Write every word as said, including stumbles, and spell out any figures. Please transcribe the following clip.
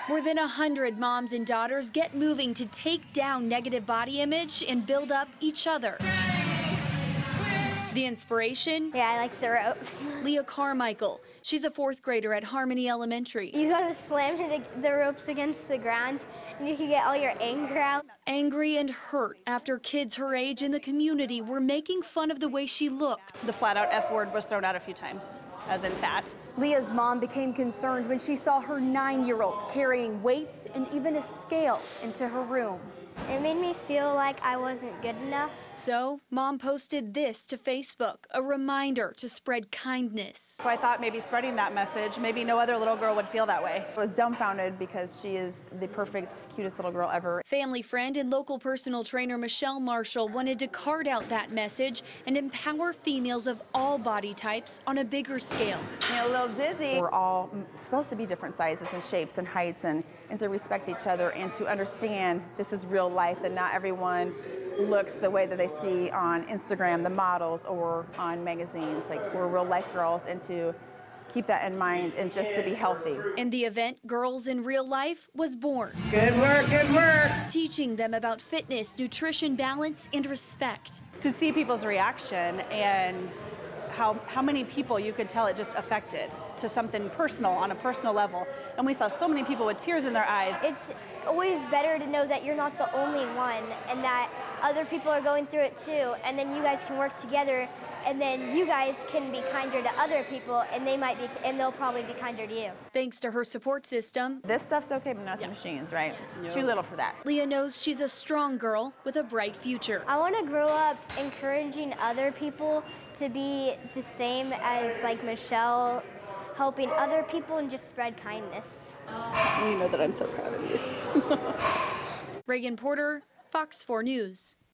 More than a hundred moms and daughters get moving to take down negative body image and build up each other. The inspiration? Yeah, I like the ropes. Leah Carmichael. She's a fourth grader at Harmony Elementary. You gotta slam the ropes against the ground and you can get all your anger out. Angry and hurt after kids her age in the community were making fun of the way she looked. The flat out F word was thrown out a few times, as in fat. Leah's mom became concerned when she saw her nine-year-old carrying weights and even a scale into her room. It made me feel like I wasn't good enough. So, mom posted this to Facebook, a reminder to spread kindness. So I thought maybe spreading that message, maybe no other little girl would feel that way. I was dumbfounded because she is the perfect, cutest little girl ever. Family friend and local personal trainer Michelle Marshall wanted to card out that message and empower females of all body types on a bigger scale. You know, little Dizzy, we're all supposed to be different sizes and shapes and heights, and, and to respect each other and to understand this is real life, that not everyone looks the way that they see on Instagram, the models, or on magazines. Like, we're real life girls, and to keep that in mind and just to be healthy. And the event, Girls in Real Life, was born. Good work, good work. Teaching them about fitness, nutrition, balance, and respect. To see people's reaction and how, how many people you could tell it just affected to something personal on a personal level. And we saw so many people with tears in their eyes. It's always better to know that you're not the only one and that other people are going through it too. And then you guys can work together, and then you guys can be kinder to other people, and they might be, and they'll probably be kinder to you. Thanks to her support system, this stuff's okay, but not the yeah. machines, right? Yep. Too little for that. Leah knows she's a strong girl with a bright future. I want to grow up encouraging other people to be the same as like Michelle, helping other people and just spread kindness. You know that I'm so proud of you. Reagan Porter, Fox four News.